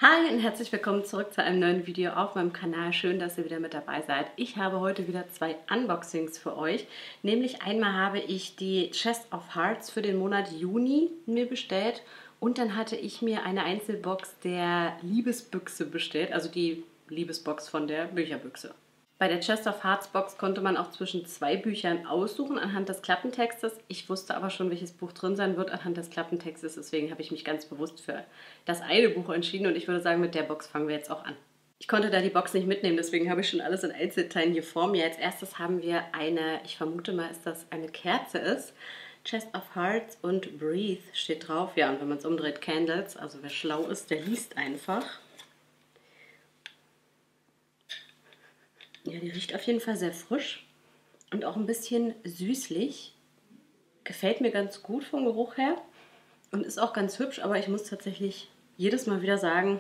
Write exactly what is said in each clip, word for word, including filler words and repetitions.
Hi und herzlich willkommen zurück zu einem neuen Video auf meinem Kanal. Schön, dass ihr wieder mit dabei seid. Ich habe heute wieder zwei Unboxings für euch. Nämlich einmal habe ich die Chest of Hearts für den Monat Juni mir bestellt und dann hatte ich mir eine Einzelbox der Liebesbüchse bestellt, also die Liebesbox von der Bücherbüchse. Bei der Chest of Hearts Box konnte man auch zwischen zwei Büchern aussuchen anhand des Klappentextes. Ich wusste aber schon, welches Buch drin sein wird anhand des Klappentextes. Deswegen habe ich mich ganz bewusst für das eine Buch entschieden. Und ich würde sagen, mit der Box fangen wir jetzt auch an. Ich konnte da die Box nicht mitnehmen, deswegen habe ich schon alles in Einzelteilen hier vor mir. Als erstes haben wir eine, ich vermute mal, dass das eine Kerze ist. Chest of Hearts und Breathe steht drauf. Ja, und wenn man es umdreht, Candles. Also wer schlau ist, der liest einfach. Ja, die riecht auf jeden Fall sehr frisch und auch ein bisschen süßlich. Gefällt mir ganz gut vom Geruch her und ist auch ganz hübsch, aber ich muss tatsächlich jedes Mal wieder sagen,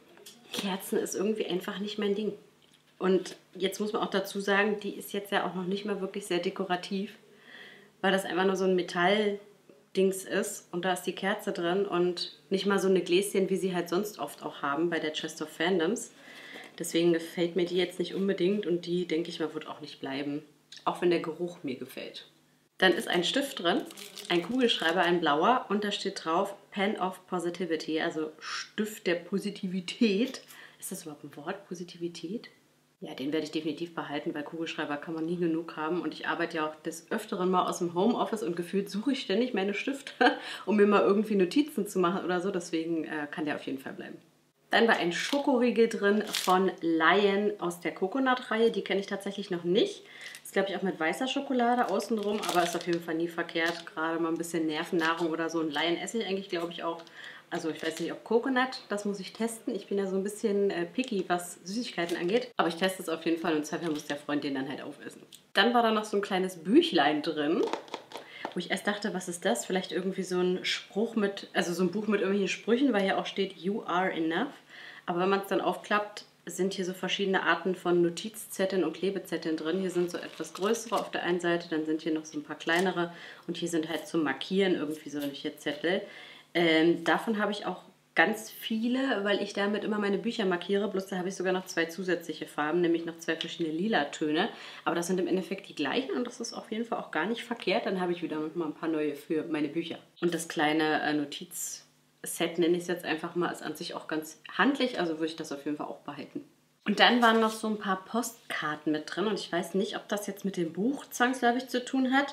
Kerzen ist irgendwie einfach nicht mein Ding. Und jetzt muss man auch dazu sagen, die ist jetzt ja auch noch nicht mal wirklich sehr dekorativ, weil das einfach nur so ein Metalldings ist und da ist die Kerze drin und nicht mal so eine Gläschen, wie sie halt sonst oft auch haben bei der Chest of Fandoms. Deswegen gefällt mir die jetzt nicht unbedingt und die, denke ich mal, wird auch nicht bleiben. Auch wenn der Geruch mir gefällt. Dann ist ein Stift drin, ein Kugelschreiber, ein blauer und da steht drauf Pen of Positivity, also Stift der Positivität. Ist das überhaupt ein Wort, Positivität? Ja, den werde ich definitiv behalten, weil Kugelschreiber kann man nie genug haben. Und ich arbeite ja auch des Öfteren mal aus dem Homeoffice und gefühlt suche ich ständig meine Stifte, um mir mal irgendwie Notizen zu machen oder so. Deswegen äh, kann der auf jeden Fall bleiben. Dann war ein Schokoriegel drin von Lion aus der Coconut-Reihe. Die kenne ich tatsächlich noch nicht. Ist, glaube ich, auch mit weißer Schokolade außenrum, aber ist auf jeden Fall nie verkehrt. Gerade mal ein bisschen Nervennahrung oder so. Ein Lion esse ich eigentlich, glaube ich, auch. Also ich weiß nicht, ob Coconut, das muss ich testen. Ich bin ja so ein bisschen äh, picky, was Süßigkeiten angeht. Aber ich teste es auf jeden Fall und zweifel muss der Freund den dann halt aufessen. Dann war da noch so ein kleines Büchlein drin, wo ich erst dachte, was ist das? Vielleicht irgendwie so ein Spruch mit, also so ein Buch mit irgendwelchen Sprüchen, weil hier auch steht, You are enough. Aber wenn man es dann aufklappt, sind hier so verschiedene Arten von Notizzetteln und Klebezetteln drin. Hier sind so etwas größere auf der einen Seite, dann sind hier noch so ein paar kleinere und hier sind halt zum Markieren irgendwie solche Zettel. Ähm, davon habe ich auch ganz viele, weil ich damit immer meine Bücher markiere. Bloß da habe ich sogar noch zwei zusätzliche Farben, nämlich noch zwei verschiedene Lila-Töne. Aber das sind im Endeffekt die gleichen und das ist auf jeden Fall auch gar nicht verkehrt. Dann habe ich wieder mal ein paar neue für meine Bücher. Und das kleine äh, Notizset, nenne ich es jetzt einfach mal, ist an sich auch ganz handlich. Also würde ich das auf jeden Fall auch behalten. Und dann waren noch so ein paar Postkarten mit drin. Und ich weiß nicht, ob das jetzt mit dem Buch zwangsläufig zu tun hat.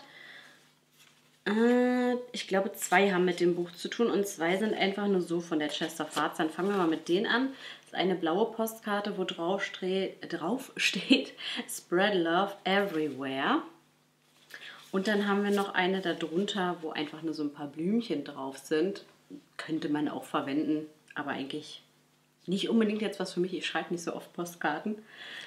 Ich glaube, zwei haben mit dem Buch zu tun und zwei sind einfach nur so von der Chest of Hearts. Dann fangen wir mal mit denen an. Das ist eine blaue Postkarte, wo drauf, drauf steht Spread Love Everywhere. Und dann haben wir noch eine darunter, wo einfach nur so ein paar Blümchen drauf sind. Könnte man auch verwenden, aber eigentlich nicht unbedingt jetzt was für mich. Ich schreibe nicht so oft Postkarten.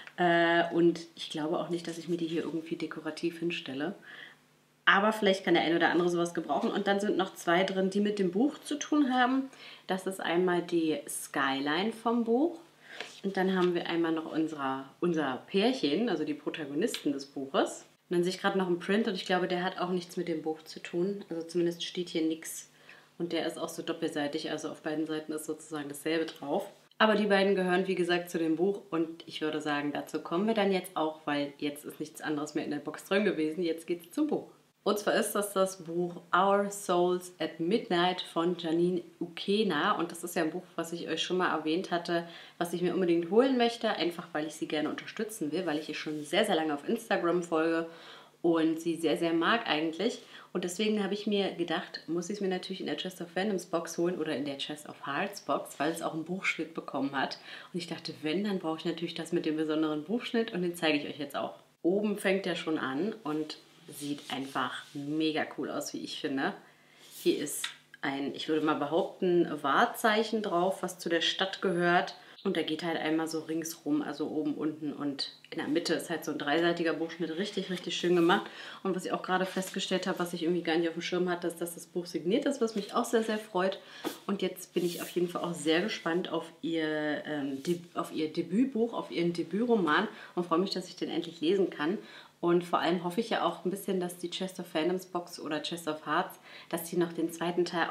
Und ich glaube auch nicht, dass ich mir die hier irgendwie dekorativ hinstelle. Aber vielleicht kann der eine oder andere sowas gebrauchen. Und dann sind noch zwei drin, die mit dem Buch zu tun haben. Das ist einmal die Skyline vom Buch. Und dann haben wir einmal noch unser, unser Pärchen, also die Protagonisten des Buches. Und dann sehe ich gerade noch einen Print und ich glaube, der hat auch nichts mit dem Buch zu tun. Also zumindest steht hier nichts. Und der ist auch so doppelseitig, also auf beiden Seiten ist sozusagen dasselbe drauf. Aber die beiden gehören, wie gesagt, zu dem Buch. Und ich würde sagen, dazu kommen wir dann jetzt auch, weil jetzt ist nichts anderes mehr in der Box drin gewesen. Jetzt geht es zum Buch. Und zwar ist das das Buch Our Souls at Midnight von Janine Ukena. Und das ist ja ein Buch, was ich euch schon mal erwähnt hatte, was ich mir unbedingt holen möchte. Einfach, weil ich sie gerne unterstützen will, weil ich ihr schon sehr, sehr lange auf Instagram folge und sie sehr, sehr mag eigentlich. Und deswegen habe ich mir gedacht, muss ich es mir natürlich in der Chest of Fandoms Box holen oder in der Chest of Hearts Box, weil es auch einen Buchschnitt bekommen hat. Und ich dachte, wenn, dann brauche ich natürlich das mit dem besonderen Buchschnitt und den zeige ich euch jetzt auch. Oben fängt er schon an und sieht einfach mega cool aus, wie ich finde. Hier ist ein, ich würde mal behaupten, Wahrzeichen drauf, was zu der Stadt gehört. Und der geht halt einmal so ringsrum, also oben, unten und in der Mitte ist halt so ein dreiseitiger Buchschnitt. Richtig, richtig schön gemacht. Und was ich auch gerade festgestellt habe, was ich irgendwie gar nicht auf dem Schirm hatte, ist, dass das Buch signiert ist, was mich auch sehr, sehr freut. Und jetzt bin ich auf jeden Fall auch sehr gespannt auf ihr, ähm, auf ihr Debütbuch, auf ihren Debütroman und freue mich, dass ich den endlich lesen kann. Und vor allem hoffe ich ja auch ein bisschen, dass die Chest of Fandoms Box oder Chest of Hearts, dass die noch den zweiten Teil auch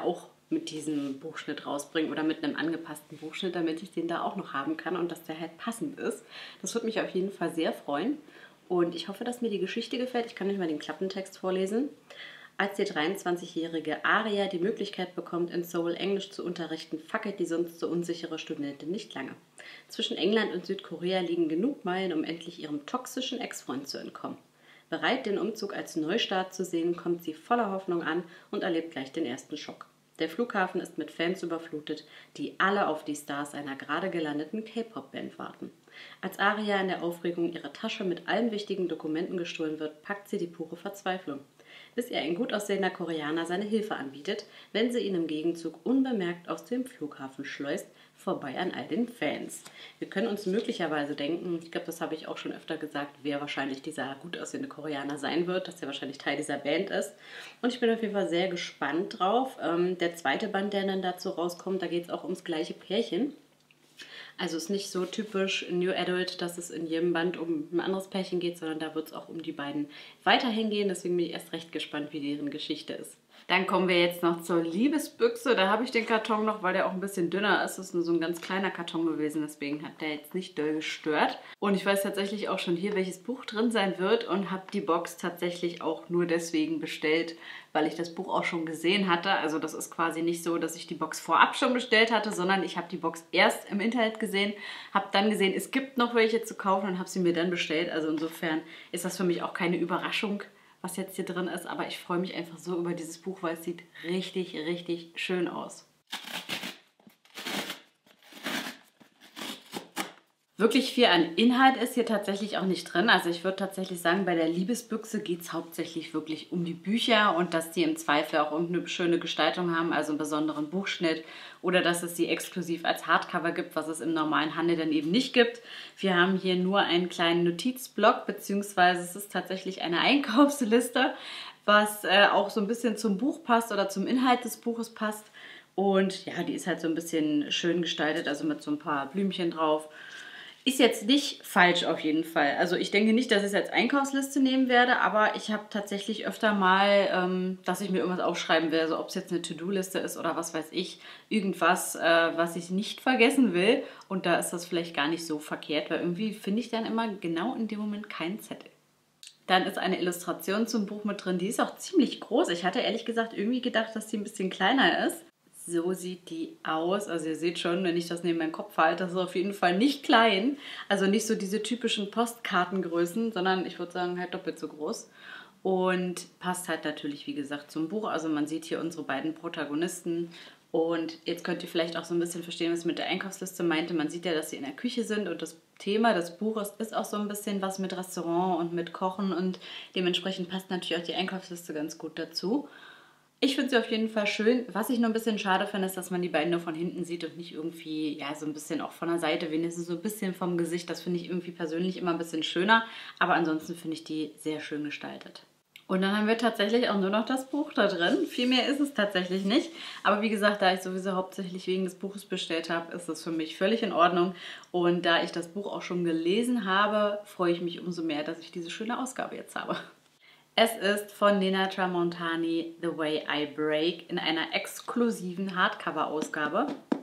mit diesem Buchschnitt rausbringen oder mit einem angepassten Buchschnitt, damit ich den da auch noch haben kann und dass der halt passend ist. Das würde mich auf jeden Fall sehr freuen und ich hoffe, dass mir die Geschichte gefällt. Ich kann euch mal den Klappentext vorlesen. Als die dreiundzwanzigjährige Aria die Möglichkeit bekommt, in Seoul Englisch zu unterrichten, fackelt die sonst so unsichere Studentin nicht lange. Zwischen England und Südkorea liegen genug Meilen, um endlich ihrem toxischen Ex-Freund zu entkommen. Bereit, den Umzug als Neustart zu sehen, kommt sie voller Hoffnung an und erlebt gleich den ersten Schock. Der Flughafen ist mit Fans überflutet, die alle auf die Stars einer gerade gelandeten K-Pop-Band warten. Als Aria in der Aufregung ihre Tasche mit allen wichtigen Dokumenten gestohlen wird, packt sie die pure Verzweiflung. Bis ihr ein gut aussehender Koreaner seine Hilfe anbietet, wenn sie ihn im Gegenzug unbemerkt aus dem Flughafen schleust, vorbei an all den Fans. Wir können uns möglicherweise denken, ich glaube, das habe ich auch schon öfter gesagt, wer wahrscheinlich dieser gut aussehende Koreaner sein wird, dass er wahrscheinlich Teil dieser Band ist. Und ich bin auf jeden Fall sehr gespannt drauf. Ähm, der zweite Band, der dann dazu rauskommt, da geht es auch ums gleiche Pärchen. Also es ist nicht so typisch New Adult, dass es in jedem Band um ein anderes Pärchen geht, sondern da wird es auch um die beiden weiterhin gehen. Deswegen bin ich erst recht gespannt, wie deren Geschichte ist. Dann kommen wir jetzt noch zur Liebesbüchse. Da habe ich den Karton noch, weil der auch ein bisschen dünner ist. Das ist nur so ein ganz kleiner Karton gewesen, deswegen hat der jetzt nicht doll gestört. Und ich weiß tatsächlich auch schon hier, welches Buch drin sein wird und habe die Box tatsächlich auch nur deswegen bestellt, weil ich das Buch auch schon gesehen hatte. Also das ist quasi nicht so, dass ich die Box vorab schon bestellt hatte, sondern ich habe die Box erst im Internet gesehen, habe dann gesehen, es gibt noch welche zu kaufen und habe sie mir dann bestellt. Also insofern ist das für mich auch keine Überraschung, was jetzt hier drin ist, aber ich freue mich einfach so über dieses Buch, weil es sieht richtig, richtig schön aus. Wirklich viel an Inhalt ist hier tatsächlich auch nicht drin. Also ich würde tatsächlich sagen, bei der Liebesbüchse geht es hauptsächlich wirklich um die Bücher und dass die im Zweifel auch irgendeine schöne Gestaltung haben, also einen besonderen Buchschnitt oder dass es sie exklusiv als Hardcover gibt, was es im normalen Handel dann eben nicht gibt. Wir haben hier nur einen kleinen Notizblock, beziehungsweise es ist tatsächlich eine Einkaufsliste, was äh, auch so ein bisschen zum Buch passt oder zum Inhalt des Buches passt. Und ja, die ist halt so ein bisschen schön gestaltet, also mit so ein paar Blümchen drauf. Ist jetzt nicht falsch auf jeden Fall. Also ich denke nicht, dass ich es als Einkaufsliste nehmen werde, aber ich habe tatsächlich öfter mal, ähm, dass ich mir irgendwas aufschreiben will, also ob es jetzt eine To-Do-Liste ist oder was weiß ich, irgendwas, äh, was ich nicht vergessen will. Und da ist das vielleicht gar nicht so verkehrt, weil irgendwie finde ich dann immer genau in dem Moment keinen Zettel. Dann ist eine Illustration zum Buch mit drin, die ist auch ziemlich groß. Ich hatte ehrlich gesagt irgendwie gedacht, dass die ein bisschen kleiner ist. So sieht die aus. Also ihr seht schon, wenn ich das neben meinem Kopf halte, das ist auf jeden Fall nicht klein. Also nicht so diese typischen Postkartengrößen, sondern ich würde sagen halt doppelt so groß. Und passt halt natürlich, wie gesagt, zum Buch. Also man sieht hier unsere beiden Protagonisten. Und jetzt könnt ihr vielleicht auch so ein bisschen verstehen, was ich mit der Einkaufsliste meinte. Man sieht ja, dass sie in der Küche sind und das Thema des Buches ist auch so ein bisschen was mit Restaurant und mit Kochen. Und dementsprechend passt natürlich auch die Einkaufsliste ganz gut dazu. Ich finde sie auf jeden Fall schön. Was ich nur ein bisschen schade finde, ist, dass man die beiden nur von hinten sieht und nicht irgendwie, ja, so ein bisschen auch von der Seite, wenigstens so ein bisschen vom Gesicht. Das finde ich irgendwie persönlich immer ein bisschen schöner. Aber ansonsten finde ich die sehr schön gestaltet. Und dann haben wir tatsächlich auch nur noch das Buch da drin. Viel mehr ist es tatsächlich nicht. Aber wie gesagt, da ich sowieso hauptsächlich wegen des Buches bestellt habe, ist es für mich völlig in Ordnung. Und da ich das Buch auch schon gelesen habe, freue ich mich umso mehr, dass ich diese schöne Ausgabe jetzt habe. Es ist von Nina Tramontani The Way I Break in einer exklusiven Hardcover-Ausgabe.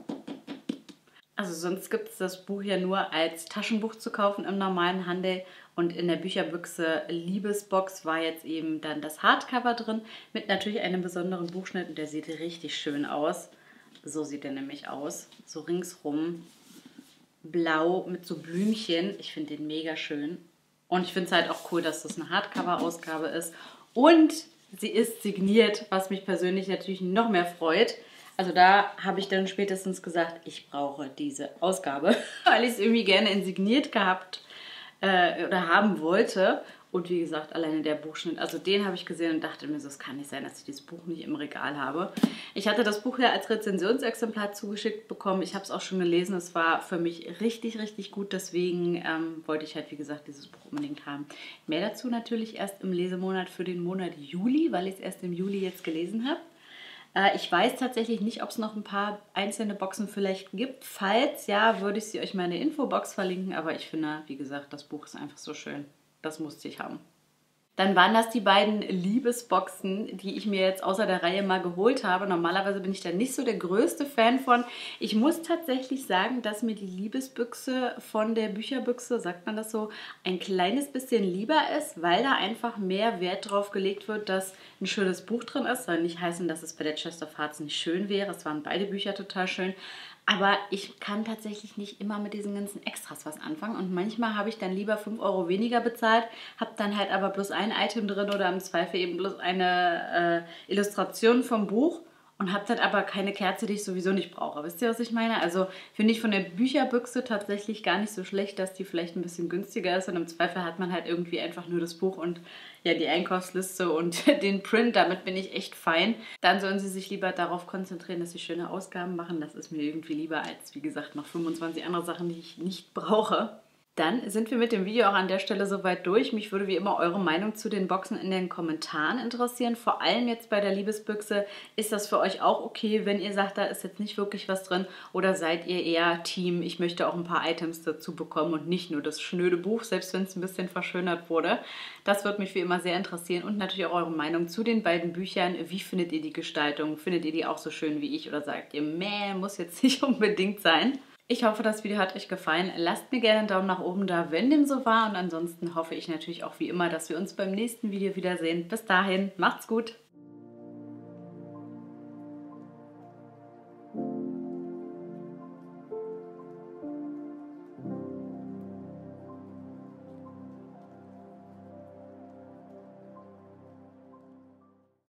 Also sonst gibt es das Buch ja nur als Taschenbuch zu kaufen im normalen Handel. Und in der Bücherbüchse Liebesbox war jetzt eben dann das Hardcover drin mit natürlich einem besonderen Buchschnitt. Und der sieht richtig schön aus. So sieht er nämlich aus. So ringsrum blau mit so Blümchen. Ich finde den mega schön. Und ich finde es halt auch cool, dass das eine Hardcover-Ausgabe ist. Und sie ist signiert, was mich persönlich natürlich noch mehr freut. Also da habe ich dann spätestens gesagt, ich brauche diese Ausgabe, weil ich es irgendwie gerne in signiert gehabt äh, oder haben wollte. Und wie gesagt, alleine der Buchschnitt, also den habe ich gesehen und dachte mir so, es kann nicht sein, dass ich dieses Buch nicht im Regal habe. Ich hatte das Buch ja als Rezensionsexemplar zugeschickt bekommen. Ich habe es auch schon gelesen. Es war für mich richtig, richtig gut. Deswegen ähm, wollte ich halt, wie gesagt, dieses Buch unbedingt haben. Mehr dazu natürlich erst im Lesemonat für den Monat Juli, weil ich es erst im Juli jetzt gelesen habe. Äh, ich weiß tatsächlich nicht, ob es noch ein paar einzelne Boxen vielleicht gibt. Falls ja, würde ich sie euch mal in der Infobox verlinken. Aber ich finde, wie gesagt, das Buch ist einfach so schön. Das musste ich haben. Dann waren das die beiden Liebesboxen, die ich mir jetzt außer der Reihe mal geholt habe. Normalerweise bin ich da nicht so der größte Fan von. Ich muss tatsächlich sagen, dass mir die Liebesbüchse von der Bücherbüchse, sagt man das so, ein kleines bisschen lieber ist, weil da einfach mehr Wert drauf gelegt wird, dass ein schönes Buch drin ist. Soll nicht heißen, dass es bei der Chest of Hearts nicht schön wäre. Es waren beide Bücher total schön. Aber ich kann tatsächlich nicht immer mit diesen ganzen Extras was anfangen. Und manchmal habe ich dann lieber fünf Euro weniger bezahlt, habe dann halt aber bloß ein Item drin oder im Zweifel eben bloß eine äh, Illustration vom Buch und habe dann aber keine Kerze, die ich sowieso nicht brauche. Wisst ihr, was ich meine? Also finde ich von der Bücherbüchse tatsächlich gar nicht so schlecht, dass die vielleicht ein bisschen günstiger ist. Und im Zweifel hat man halt irgendwie einfach nur das Buch und ja, die Einkaufsliste und den Print. Damit bin ich echt fein. Dann sollen sie sich lieber darauf konzentrieren, dass sie schöne Ausgaben machen. Das ist mir irgendwie lieber als, wie gesagt, noch fünfundzwanzig andere Sachen, die ich nicht brauche. Dann sind wir mit dem Video auch an der Stelle soweit durch. Mich würde wie immer eure Meinung zu den Boxen in den Kommentaren interessieren. Vor allem jetzt bei der Liebesbüchse. Ist das für euch auch okay, wenn ihr sagt, da ist jetzt nicht wirklich was drin? Oder seid ihr eher Team, ich möchte auch ein paar Items dazu bekommen und nicht nur das schnöde Buch, selbst wenn es ein bisschen verschönert wurde? Das würde mich wie immer sehr interessieren. Und natürlich auch eure Meinung zu den beiden Büchern. Wie findet ihr die Gestaltung? Findet ihr die auch so schön wie ich? Oder sagt ihr, meh, muss jetzt nicht unbedingt sein? Ich hoffe, das Video hat euch gefallen. Lasst mir gerne einen Daumen nach oben da, wenn dem so war. Und ansonsten hoffe ich natürlich auch wie immer, dass wir uns beim nächsten Video wiedersehen. Bis dahin, macht's gut!